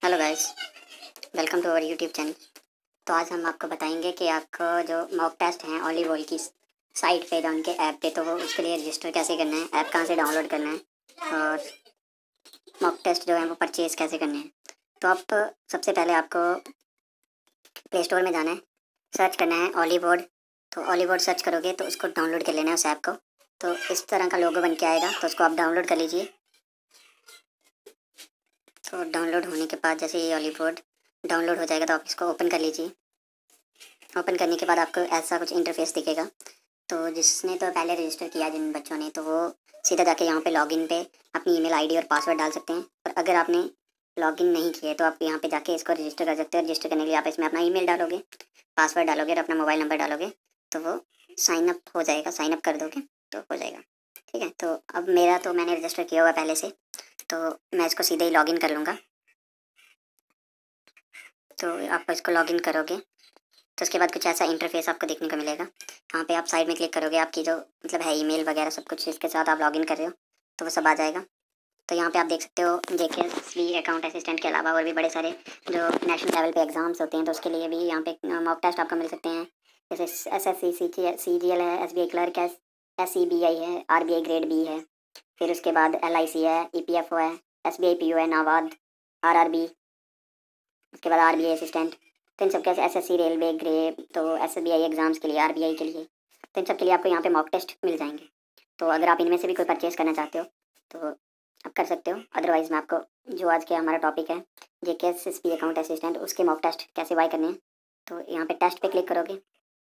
Hello guys, welcome to our YouTube channel. तो आज हम आपको बताएंगे कि आपको जो मॉक टेस्ट हैं वॉलीबॉल की साइट पे, उनके ऐप पे, तो वो उसके लिए रजिस्टर कैसे करना है, ऐप कहाँ से डाउनलोड करना है और मॉक टेस्ट जो है वो परचेज़ कैसे करने हैं। तो आप सबसे पहले आपको प्ले स्टोर में जाना है, सर्च करना है वॉलीबॉल। तो वॉलीबॉल सर्च करोगे तो उसको डाउनलोड कर लेना है उस ऐप को। तो इस तरह का लोगो बन के आएगा, तो उसको आप डाउनलोड कर लीजिए। तो डाउनलोड होने के बाद जैसे ये वॉलीबॉल डाउनलोड हो जाएगा तो आप इसको ओपन कर लीजिए। ओपन करने के बाद आपको ऐसा कुछ इंटरफेस दिखेगा। तो जिसने तो पहले रजिस्टर किया, जिन बच्चों ने, तो वो सीधा जाके यहाँ पे लॉगिन पे अपनी ईमेल आईडी और पासवर्ड डाल सकते हैं। और अगर आपने लॉगिन नहीं किया तो आप यहाँ पे जाके इसको रजिस्टर कर सकते हो। रजिस्टर करने के लिए आप इसमें अपना ईमेल डालोगे, पासवर्ड डालोगे और अपना मोबाइल नंबर डालोगे, तो वो साइन अप हो जाएगा। साइन अप कर दोगे तो हो जाएगा। ठीक है, तो अब मेरा तो मैंने रजिस्टर किया हुआ पहले से, तो मैं इसको सीधे ही लॉगिन कर लूँगा। तो आप इसको लॉगिन करोगे तो उसके बाद कुछ ऐसा इंटरफेस आपको देखने को मिलेगा। यहाँ पे आप साइड में क्लिक करोगे, आपकी जो मतलब है ईमेल वगैरह सब कुछ इसके साथ आप लॉगिन कर रहे हो तो वो सब आ जाएगा। तो यहाँ पे आप देख सकते हो जेकेएसएसबी अकाउंट असिस्टेंट के अलावा और भी बड़े सारे जो नेशनल लेवल पे एग्जाम्स होते हैं, तो उसके लिए भी यहाँ पे मॉक टेस्ट आपको मिल सकते हैं। जैसे एसएससी, सीजीएल है, एसबीआई क्लर्क है, एसईबीआई है, आरबीआई ग्रेड बी है, फिर उसके बाद एलआईसी है, ईपीएफओ है, एसबीआई पीओ है, नाबार्ड, आरआरबी, उसके बाद आरबीआई असिस्टेंट। तो इन सब के एसएससी, रेलवे, ग्रेड, तो एसबीआई एग्जाम्स के लिए, आरबीआई के लिए, तो इन सब के लिए आपको यहाँ पे मॉक टेस्ट मिल जाएंगे। तो अगर आप इनमें से भी कोई परचेज़ करना चाहते हो तो आप कर सकते हो। अदरवाइज़ मैं आपको जो आज के हमारा टॉपिक है जेकेएसएसबी अकाउंट असिस्टेंट, उसके मॉक टेस्ट कैसे बाय करने हैं, तो यहाँ पे टेस्ट पे क्लिक करोगे।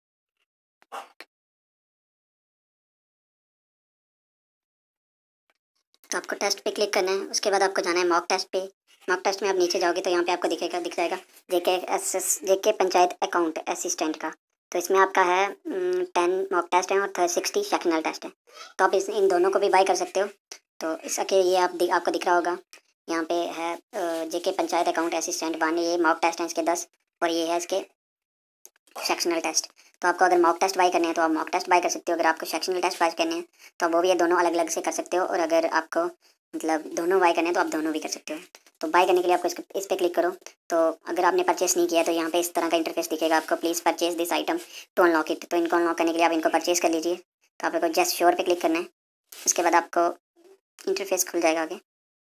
तो आपको टेस्ट पे क्लिक करना है, उसके बाद आपको जाना है मॉक टेस्ट पे। मॉक टेस्ट में आप नीचे जाओगे तो यहाँ पे आपको दिख जाएगा जेके पंचायत अकाउंट असिस्टेंट का। तो इसमें आपका है 10 मॉक टेस्ट है और 60 सेक्शनल टेस्ट है। तो आप इन दोनों को भी बाय कर सकते हो। तो इसके ये आपको दिख रहा होगा, यहाँ पे है जेके पंचायत अकाउंट असिस्टेंट 1, ये मॉक टेस्ट हैं इसके 10 और ये है इसके सेक्शनल टेस्ट। तो आपको अगर मॉक टेस्ट बाय करने हैं तो आप मॉक टेस्ट बाय कर सकते हो। अगर आपको सेक्शनल टेस्ट बाय करने हैं तो आप वो भी ये दोनों अलग अलग से कर सकते हो। और अगर आपको मतलब दोनों बाय करने हैं तो आप दोनों भी कर सकते हो। तो बाय करने के लिए आपको इस पर क्लिक करो। तो अगर आपने परचेस नहीं किया तो यहाँ पे इस तरह का इंटरफेस दिखेगा आपको, please purchase this item to unlock it. तो इनको अनलॉक करने के लिए आप इनको परचेज कर लीजिए। तो आपको जस्ट श्योर पे क्लिक करना है, उसके बाद आपको इंटरफेस खुल जाएगा आगे।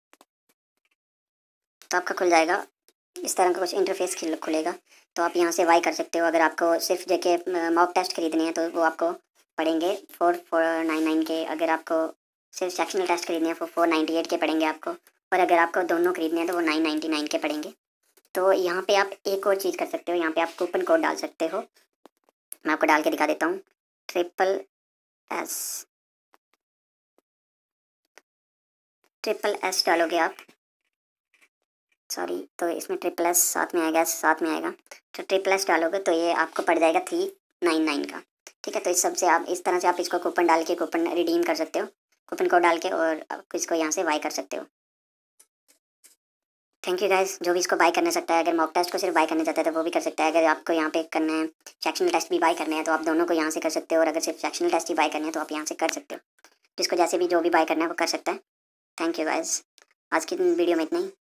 तो आपका खुल जाएगा इस तरह का कुछ इंटरफेस खुलेगा। तो आप यहाँ से बाय कर सकते हो। अगर आपको सिर्फ जेके मॉक टेस्ट खरीदने हैं तो वो आपको पड़ेंगे 4499 के। अगर आपको सिर्फ सेक्शनल टेस्ट खरीदने हैं वो 498 के पड़ेंगे आपको। और अगर आपको दोनों खरीदने हैं तो वो 999 के पड़ेंगे। तो यहाँ पे आप एक और चीज़ कर सकते हो, यहाँ पे आप कूपन कोड डाल सकते हो। मैं आपको डाल के दिखा देता हूँ। ट्रिपल एस डालोगे आप, सॉरी, तो इसमें ट्रिपल एस साथ में आएगा, साथ में आएगा। तो ट्रिपल एस डालोगे तो ये आपको पड़ जाएगा 399 का। ठीक है, तो इस सब से आप इस तरह से आप इसको कूपन डाल के कूपन रिडीम कर सकते हो, कूपन कोड डाल के, और आप इसको यहाँ से बाय कर सकते हो। थैंक यू गाइस, जो भी इसको बाय करना सकता है। अगर मॉक टेस्ट को सिर्फ बाय करना चाहता है तो वो भी कर सकता है। अगर आपको यहाँ पे करना है सेक्शनल टेस्ट भी बाय करने हैं तो आप दोनों को यहाँ से कर सकते हो। और अगर सिर्फ सेक्शनल टेस्ट ही बाय करने हैं तो आप यहाँ से कर सकते हो। जिसको जैसे भी जो भी बाय करना है वो कर सकता है। थैंक यू गाइस, आज की वीडियो में इतना ही।